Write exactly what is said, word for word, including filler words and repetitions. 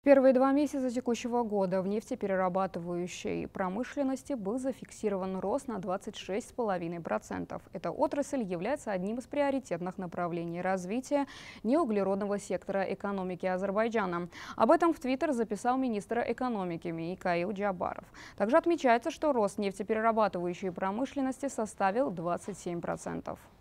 первые два месяца текущего года в нефтеперерабатывающей промышленности был зафиксирован рост на двадцать шесть целых пять десятых процента. Эта отрасль является одним из приоритетных направлений развития неуглеродного сектора экономики Азербайджана. Об этом в Твиттер записал министр экономики Микаил Джабаров. Также отмечается, что рост нефтеперерабатывающей промышленности составил двадцать семь процентов.